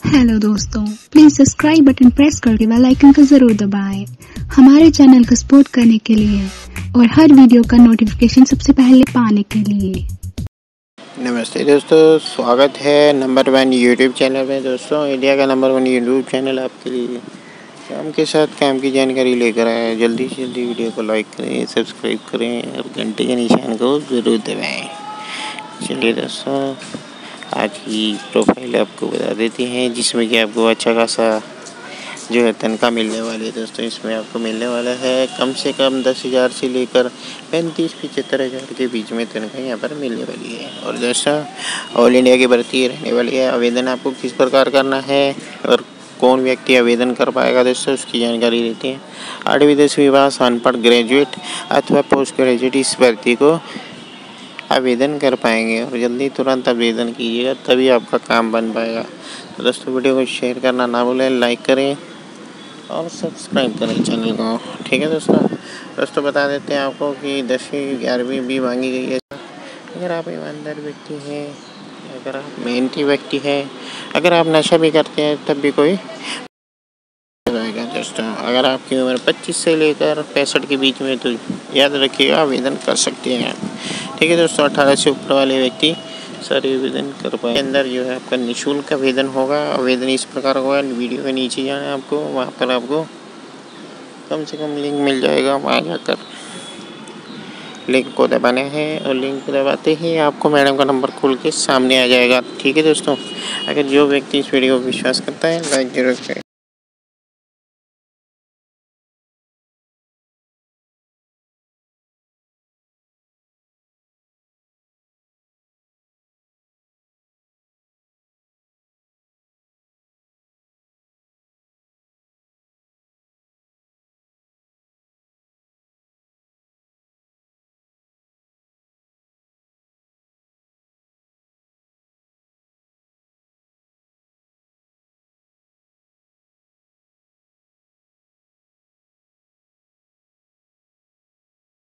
Hello दोस्तों, please subscribe button press करके bell icon को जरूर दबाएं हमारे चैनल को सपोर्ट करने के लिए और हर वीडियो का नोटिफिकेशन सबसे पहले पाने के लिए। नमस्ते दोस्तों, स्वागत है नंबर 1 यूट्यूब चैनल में। दोस्तों, इंडिया का नंबर 1 यूट्यूब चैनल आपके लिए काम के साथ काम की जानकारी लेकर आया है। जल्दी से जल्दी वीडियो को लाइक करें, सब्सक्राइब करें और घंटे के निशान को ज़रूर दबाएं। चलिए दोस्तों, आज की प्रोफाइल आपको बता देते हैं, जिसमें कि आपको अच्छा खासा जो है तनख्वाह मिलने वाली है। दोस्तों, इसमें आपको मिलने वाला है कम से कम 10,000 से लेकर 35-75 हज़ार के बीच में तनख्वाह यहाँ पर मिलने वाली है। और दोस्तों, ऑल इंडिया की भर्ती रहने वाली है। आवेदन आपको किस प्रकार करना है और कौन व्यक्ति आवेदन कर पाएगा दोस्तों, उसकी जानकारी देते हैं। 8वीं 10वीं पास, अनपढ़, ग्रेजुएट अथवा पोस्ट ग्रेजुएट इस भर्ती को आवेदन कर पाएंगे और जल्दी तुरंत आवेदन कीजिएगा, तभी आपका काम बन पाएगा। तो दोस्तों, वीडियो को शेयर करना ना भूलें, लाइक करें और सब्सक्राइब करें चैनल को। ठीक है दोस्तों, बता देते हैं आपको कि 10वीं 11वीं भी मांगी गई है। अगर आप ईमानदार व्यक्ति हैं, अगर आप मेहनती व्यक्ति हैं, अगर आप नशा भी करते हैं, तब भी कोई जाएगा। दोस्तों, अगर आपकी उम्र 25 से लेकर 65 के बीच में, तो याद रखिएगा आवेदन कर सकते हैं आप। ठीक है दोस्तों, 18 से ऊपर वाले व्यक्ति सारे आवेदन कर पाए। अंदर जो है आपका निःशुल्क आवेदन होगा। आवेदन इस प्रकार होगा, वीडियो के नीचे जाना है आपको, वहाँ पर आपको कम से कम लिंक मिल जाएगा। वहाँ जाकर लिंक को दबाना है और लिंक को दबाते ही आपको मैडम का नंबर खुल के सामने आ जाएगा। ठीक है दोस्तों, अगर जो व्यक्ति इस वीडियो को विश्वास करता है, लाइक जरूर करें।